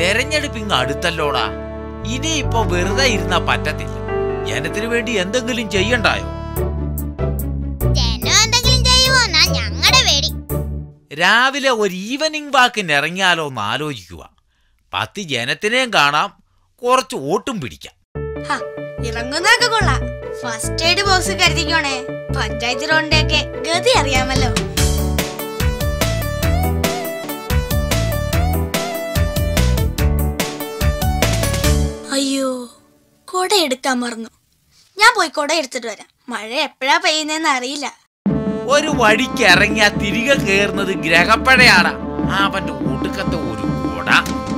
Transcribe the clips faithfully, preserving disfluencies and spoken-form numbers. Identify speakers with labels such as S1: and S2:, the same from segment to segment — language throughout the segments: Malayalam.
S1: തെരഞ്ഞെടുപ്പ് ഇങ്ങ് അടുത്തല്ലോടാ. ഇനിയിപ്പോ വെറുതെ ഇരുന്നാ പറ്റത്തില്ല. ജനത്തിന് വേണ്ടി എന്തെങ്കിലും ചെയ്യണ്ടായോ? രാവിലെ ഒരു ഈവനിങ് വാക്കിന് ഇറങ്ങിയാലോ എന്ന് ആലോചിക്കുക. പത്ത് ജനത്തിനെയും കാണാം, കുറച്ച് വോട്ടും പിടിക്കാം.
S2: ഇറങ്ങുന്നതൊക്കെ കൊള്ളാം. ഫസ്റ്റ് എയ്ഡ് ബോക്സ് കരുതിക്കോണേ. പഞ്ചായത്ത് റോഡിന്റെയൊക്കെ ഗതി അറിയാമല്ലോ. അയ്യോ, കൊട എടുക്കാൻ മറന്നു. ഞാൻ പോയി കൊട എടുത്തിട്ട് വരാം. മഴ എപ്പോഴാ പെയ്യുന്നതെന്ന് അറിയില്ല.
S1: ഒരു വഴിക്ക് ഇറങ്ങിയാ തിരികെ കയറുന്നത് ഗ്രഹപ്പഴയാണ്. അവന്റെ ഒടുക്കത്തെ ഒരു കൊട.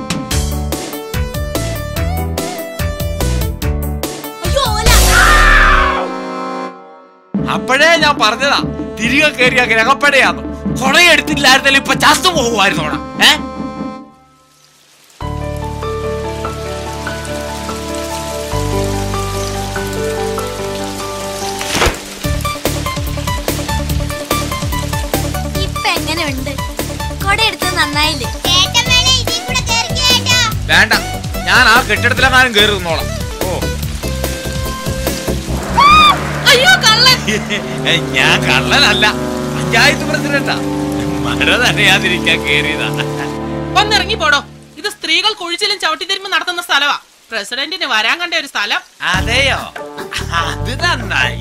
S1: അപ്പോഴേ ഞാൻ പറഞ്ഞതാ, തിരികെ കയറിയ ഗ്രഹപ്പഴയാന്ന്. കൊടയെടുത്തില്ലായിരുന്നല്ലോ ഇപ്പൊ ചത്തു പോകുമായിരുന്നോടാ. ഏ വേണ്ട, ഞാൻ ആ കെട്ടിടത്തിലെങ്ങാനും കയറി നിന്നോളാം. ഓ ഞാൻ കള്ളനല്ല, പഞ്ചായത്ത് പ്രസിഡന്റാ. മഴ നനയാതിരിക്കാൻ കയറിയതാ.
S3: ഒന്നിറങ്ങി പോടോ. ഇത് സ്ത്രീകൾ കുഴിച്ചിലും ചവിട്ടിത്തിരുമ്പ് നടത്തുന്ന സ്ഥലമാ. പ്രസിഡന്റിന് വരാൻ കണ്ട ഒരു സ്ഥലം.
S1: അതെയോ? അത് നന്നായി.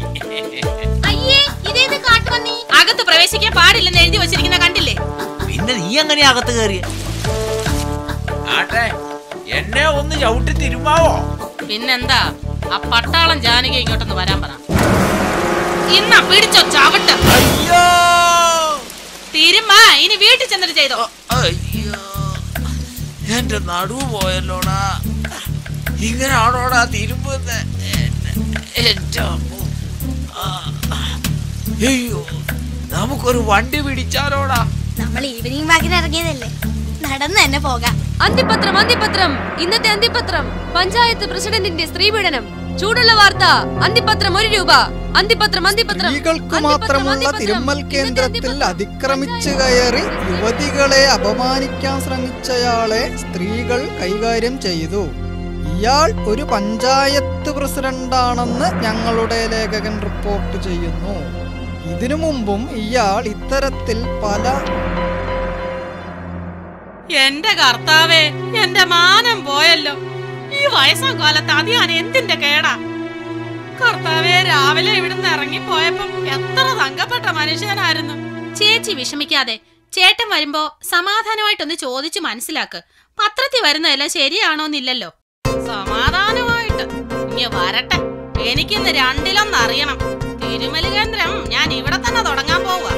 S3: അകത്ത് പ്രവേശിക്കാൻ പാടില്ലെന്ന് എഴുതി വെച്ചിരിക്കുന്ന കണ്ടില്ലേ?
S1: പിന്നെ നീ എങ്ങനെ അകത്ത് കയറിയ? ആട്ടെ, എന്നെ ഒന്ന് ചവിട്ടി തിരുമാവോ?
S3: പിന്നെന്താ, ആ പട്ടാളം ജാനകി ഇങ്ങോട്ടൊന്ന് വരാൻ പറ. ഇന്ന പിടിച്ചോ ചവിട്ട്.
S1: അയ്യോ,
S3: തിരുമാ. ഇനി വീട്ടിൽ ചെന്നിട്ട് ചെയ്തോ.
S1: അയ്യോ, എന്റെ നടുവ് പോയല്ലോടാ. ഇങ്ങനാണോടാ തിരുമ്പുന്നത്? അയ്യോ, നമുക്കൊരു വണ്ടി പിടിച്ചാലോടാ.
S2: നമ്മൾ ഈവനിങ് വാക്കിന് ഇറങ്ങിയതല്ലേ, നടന്നു തന്നെ പോകാം.
S4: അന്തിപത്രം അന്തിപത്രം ഇന്നത്തെ അന്തിപത്രം. പഞ്ചായത്ത് പ്രസിഡന്റിന്റെ സ്ത്രീപീഡനം. ചൂടുള്ള വാർത്ത. അന്തിപത്രം ഒരു രൂപ. അന്തിപത്രം അന്തിപത്രം.
S5: സ്ത്രീകൾക്ക് മാത്രമുള്ള തിരുമ്മൽ കേന്ദ്രത്തിൽ അതിക്രമിച്ചു കയറി യുവതികളെ അപമാനിക്കാൻ ശ്രമിച്ചയാളെ സ്ത്രീകൾ കൈകാര്യം ചെയ്തു. ഇയാൾ ഒരു പഞ്ചായത്ത് പ്രസിഡന്റാണെന്ന് ഞങ്ങളുടെ ലേഖകൻ റിപ്പോർട്ട് ചെയ്യുന്നു. ഇതിനു മുമ്പും ഇയാൾ ഇത്തരത്തിൽ പല...
S3: എന്റെ കർത്താവേ, എന്റെ മാനം പോയല്ലോ. ഈ വയസ്സാം കാലത്ത് അത് ഞാൻ എന്തിന്റെ കേടാ. കർത്താവേ, രാവിലെ ഇവിടുന്ന് ഇറങ്ങിപ്പോയപ്പം എത്ര തങ്കപ്പെട്ട മനുഷ്യനായിരുന്നു. ചേച്ചി വിഷമിക്കാതെ. ചേട്ടൻ വരുമ്പോ സമാധാനമായിട്ടൊന്ന് ചോദിച്ചു മനസ്സിലാക്ക്. പത്രത്തിൽ വരുന്നതെല്ലാം ശരിയാണോന്നില്ലല്ലോ. സമാധാനമായിട്ട് ഇനി വരട്ടെ. എനിക്കിന്ന് രണ്ടിലൊന്നറിയണം. തിരുമല കേന്ദ്രം ഞാൻ ഇവിടെ തന്നെ തുടങ്ങാൻ പോവാ.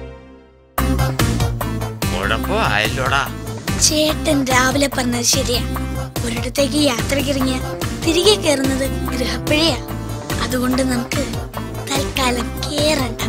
S1: കുഴപ്പമായല്ലോടാ.
S2: ചേട്ടൻ രാവിലെ പറഞ്ഞത് ശരിയാ. ഒരിടത്തേക്ക് യാത്രക്കിറങ്ങിയ തിരികെ കയറുന്നത് ഗ്രഹപ്പിഴയാ. അതുകൊണ്ട് നമുക്ക് തൽക്കാലം കേറണ്ട.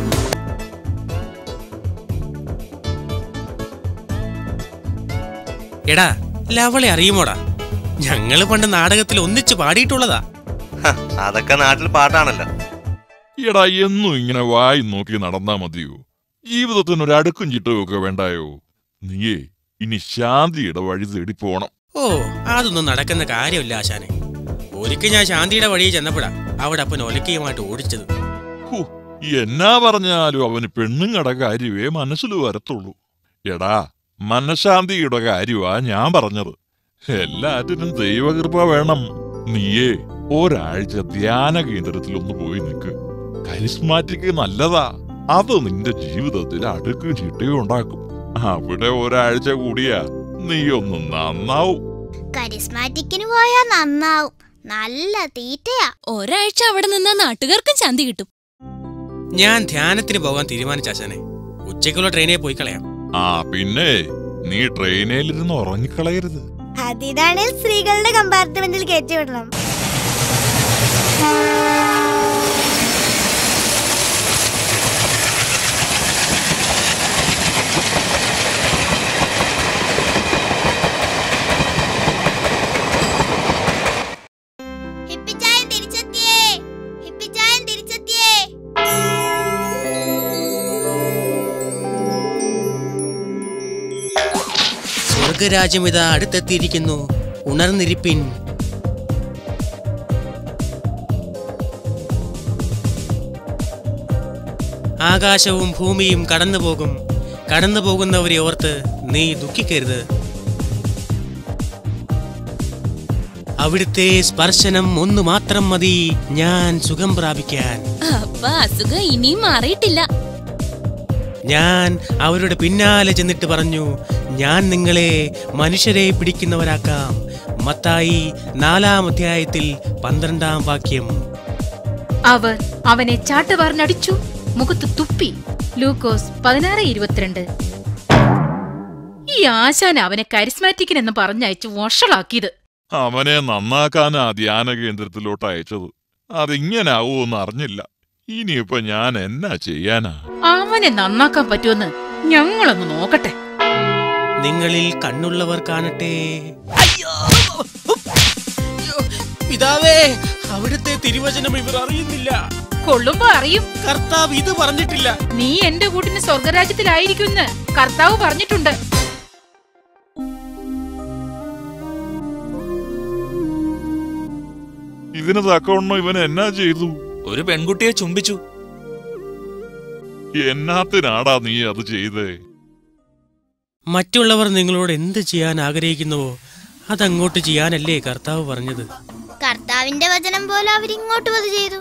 S6: എടാ, ലവളെ അറിയുമോടാ? ഞങ്ങള് പണ്ട് നാടകത്തിൽ ഒന്നിച്ചു പാടിയിട്ടുള്ളതാ.
S7: അതൊക്കെ നാട്ടിൽ പാട്ടാണല്ലോ.
S8: എടാ, എന്നും ഇങ്ങനെ വായി നോക്കി നടന്നാ മതിയോ? ജീവിതത്തിന് ഒരു അടുക്കും ചിട്ടവും ഒക്കെ വേണ്ടായോ? നീയേ ഇനി ശാന്തിയുടെ വഴി തേടി പോണം.
S6: ഓ, അതൊന്നും നടക്കുന്ന കാര്യമില്ല ആശാനെ. ഒരിക്കൽ ഞാൻ ശാന്തിയുടെ വഴിയിൽ ചെന്നപ്പോഴാ അവിടെ അപ്പൻ ഒലക്കയുമായിട്ട് ഓടിച്ചത്.
S8: എന്നാ പറഞ്ഞാലും അവന് പെണ്ണുങ്ങടെ കാര്യമേ മനസ്സിൽ വരത്തുള്ളൂ. എടാ, മനഃശാന്തിയുടെ കാര്യമാ ഞാൻ പറഞ്ഞത്. എല്ലാറ്റിനും ദൈവകൃപ വേണം. നീയേ ഒരാഴ്ച ധ്യാന കേന്ദ്രത്തിൽ ഒന്ന് പോയി നിൽക്ക്. കരിസ്മാറ്റിക് നല്ലതാ. അത് നിന്റെ ജീവിതത്തിൽ അടുക്കും ചിട്ടയും ഉണ്ടാക്കും. അവിടെ ഒരാഴ്ച കൂടിയാ നീ ഒന്ന് നന്നാവും.
S2: കരിസ്മാറ്റിക്കിന് പോയാ നന്നാവും. നല്ല തീറ്റയാ.
S4: ഒരാഴ്ച അവിടെ നിന്നാ നാട്ടുകാർക്കും ശാന്തി കിട്ടും.
S6: ഞാൻ ധ്യാനത്തിന് പോകാൻ തീരുമാനിച്ചാശാനെ. ഉച്ചയ്ക്കുള്ള ട്രെയിനിൽ പോയി കളയാം.
S8: ആ പിന്നെ നീ ട്രെയിനിലിരുന്ന് ഉറങ്ങിക്കളയരുത്.
S2: അതിനാണ് സ്ത്രീകളുടെ കമ്പാർട്ട്മെന്റിൽ കയറ്റിവിടണം.
S6: സ്വർഗരാജ്യം ഇതാ അടുത്തെത്തിയിരിക്കുന്നു. ഉണർന്നിരിപ്പിൻ. ആകാശവും ഭൂമിയും കടന്നുപോകും. കടന്നു പോകുന്നവരെ ഓർത്ത് നീ ദുഃഖിക്കരുത്. അവിടുത്തെ സ്പർശനം ഒന്നു മാത്രം മതി ഞാൻ സുഖം പ്രാപിക്കാൻ.
S4: അപ്പ അസുഖം ഇനിയും മാറിയിട്ടില്ല.
S6: ഞാൻ അവരുടെ പിന്നാലെ ചെന്നിട്ട് പറഞ്ഞു, ഞാൻ നിങ്ങളെ മനുഷ്യരെ പിടിക്കുന്നവരാക്കാം. മത്തായി നാലാം അധ്യായത്തിൽ പന്ത്രണ്ടാം വാക്യം.
S9: അവർ അവനെ ചാട്ടുവാറിനടിച്ചു, മുഖത്ത് തുപ്പി. ലൂക്കോസ് പതിനാറ് ഇരുപത്തിരണ്ട്. ഈ ആശാൻ അവനെ കരിസ്മാറ്റിക്കിനെന്ന് പറഞ്ഞയച്ചു വഷളാക്കിയത്.
S8: അവനെ നന്നാക്കാനാ ധ്യാന കേന്ദ്രത്തിലോട്ട് അയച്ചത്. അതിങ്ങനാവൂന്ന് അറിഞ്ഞില്ല. ഇനിയിപ്പോ ഞാൻ എന്നാ ചെയ്യാനാ?
S9: അവനെ നന്നാക്കാൻ പറ്റുമെന്ന് ഞങ്ങളൊന്ന് നോക്കട്ടെ.
S6: നിങ്ങളിൽ കണ്ണുള്ളവർ കാണട്ടെ. പിതാവേ, അവിടുത്തെ തിരുവചനം ഇവർ അറിയുന്നില്ല.
S9: കൊള്ളുമ്പോ അറിയും.
S6: കർത്താവ് ഇത് പറഞ്ഞിട്ടില്ല.
S9: നീ എന്റെ കൂട്ടിന് സ്വർഗരാജ്യത്തിലായിരിക്കുമെന്ന് കർത്താവ് പറഞ്ഞിട്ടുണ്ട്.
S8: ഇതിന് തക്കവണ്ണം ഇവൻ എന്നാ ചെയ്തു?
S10: ഒരു പെൺകുട്ടിയെ ചുംബിച്ചു.
S8: എന്നാത്തിനാടാ നീ അത് ചെയ്തേ?
S6: മറ്റുള്ളവർ നിങ്ങളോട് എന്ത് ചെയ്യാൻ ആഗ്രഹിക്കുന്നുവോ അതങ്ങോട്ട് ചെയ്യാനല്ലേ കർത്താവ് പറഞ്ഞത്.
S2: കർത്താവിന്റെ വചനം പോലെ അവരിങ്ങോട്ടും അത് ചെയ്തു.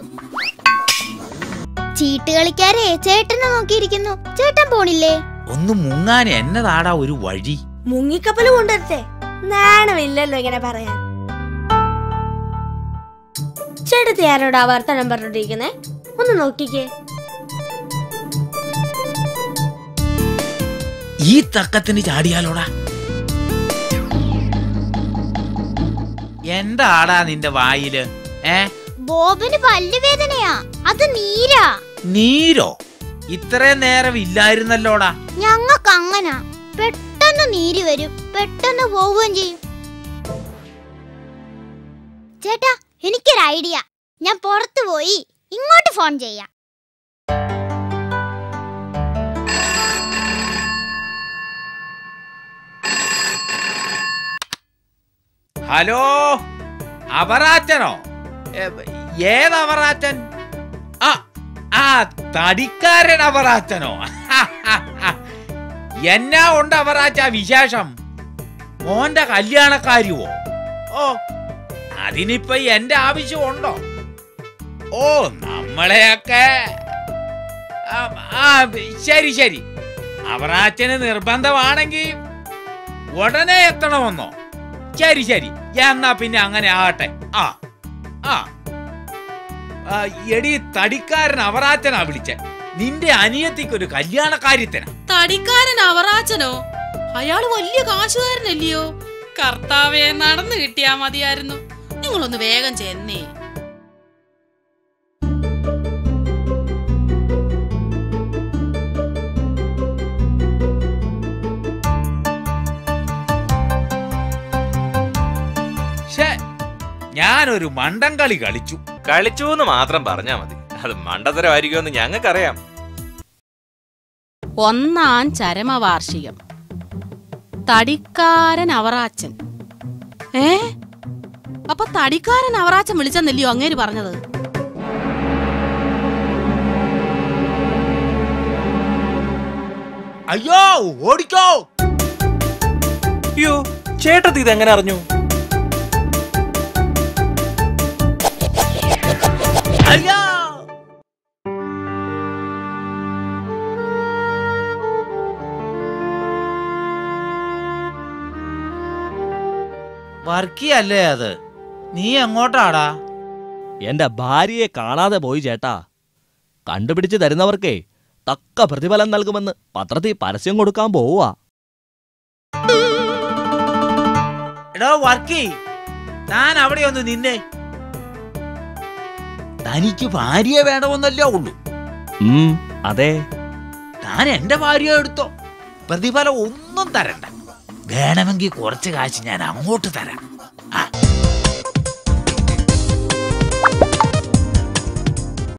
S2: ചീട്ട് കളിക്കാരെ ചേട്ടനെ നോക്കിയിരിക്കുന്നു. ചേട്ടൻ പോണില്ലേ?
S1: ഒന്ന് മുങ്ങാൻ എന്നതാടാ ഒരു വഴി?
S2: മുങ്ങിക്കപ്പല് കൊണ്ടുവരട്ടെ? നാണമില്ലല്ലോ ഇങ്ങനെ പറയാൻ. ചേട്ടത്തി ആരോടാ വർത്തമാനം പറഞ്ഞോണ്ടിരിക്കുന്നേ? ഒന്ന് നോക്കിക്കേ.
S1: ഈ തക്കത്തിന് ചാടിയാലോടാ? എന്താടാ നിന്റെ വായില്? ഏ
S2: ബോബന് പല്ലുവേദനയാ. അത് നീരാ.
S1: നീരോ? ഇത്രയും നേരം ഇല്ലായിരുന്നല്ലോടാ.
S2: ഞങ്ങൾക്ക് അങ്ങനാ. പെട്ടെന്ന് നീര് വരും, പെട്ടെന്ന് പോവുകയും ചെയ്യും. ചേട്ടാ, എനിക്കൊരു ഐഡിയ. ഞാൻ പുറത്തു പോയി ഇങ്ങോട്ട് ഫോൺ ചെയ്യാം.
S1: ഹലോ, അവറാച്ചനോ? ഏതവറാച്ചൻ? ആ ആ തടിക്കാരൻ അവറാച്ചനോ? എന്നാ ഉണ്ട് അവറാച്ച വിശേഷം? മോന്റെ കല്യാണക്കാരിയോ? ഓ, അതിനിപ്പോ എന്റെ ആവശ്യമുണ്ടോ? ഓ, നമ്മളെയൊക്കെ ആ ശരി ശരി. അവറാച്ചന് നിർബന്ധമാണെങ്കിൽ ഉടനെ എത്തണമെന്നോ? ശരി ശരി, എന്നാ പിന്നെ അങ്ങനെ ആകട്ടെ. ആ ആ എടി, തടിക്കാരൻ അവറാച്ചനാ വിളിച്ചേ. നിന്റെ അനിയത്തിക്കൊരു കല്യാണക്കാര്യത്തിനാ.
S3: തടിക്കാരൻ അവറാച്ചനോ? അയാള് വലിയ കാശുകാരനല്ലയോ? കർത്താവെ, നടന്നു കിട്ടിയാ മതിയായിരുന്നു. നിങ്ങളൊന്ന് വേഗം ചെന്നേ.
S1: ഞാനൊരു മണ്ടൻ കളി കളിച്ചു.
S10: കളിച്ചു എന്ന് മാത്രം പറഞ്ഞാ മതി. അത് മണ്ടത്തരമായിരിക്കുമെന്ന് ഞങ്ങൾക്കറിയാം.
S3: ഒന്നാം ചരമവാർഷികം. തടിക്കാരൻ അവറാച്ചൻ. ഏ അപ്പൊ തടിക്കാരൻ അവറാച്ചൻ വിളിച്ചെന്നല്ലയോ അങ്ങേര് പറഞ്ഞത്?
S1: അയ്യോ, ഓടിക്കോ!
S10: അയ്യോ, ചേട്ടത്തി ഇതെങ്ങനെ അറിഞ്ഞു?
S1: അയ്യോ, വർക്കിയല്ലേ അത്? നീ എങ്ങോട്ടാടാ?
S11: എന്റെ ഭാര്യയെ കാണാതെ പോയി ചേട്ടാ. കണ്ടുപിടിച്ച് തരുന്നവർക്കേ തക്ക പ്രതിഫലം നൽകുമെന്ന് പത്രത്തിൽ പരസ്യം കൊടുക്കാൻ പോവാ.
S1: എടോ വർക്കി, താൻ അവിടെ ഒന്ന് നിന്നേ. തനിക്ക് ഭാര്യ വേണമെന്നല്ലേ ഉള്ളൂ?
S11: അതെ.
S1: താൻ എന്റെ ഭാര്യ എടുത്തോ. പ്രതിഫലം ഒന്നും തരണ്ട. വേണമെങ്കിൽ കുറച്ച് കാശ് ഞാൻ അങ്ങോട്ട് തരാം. ആ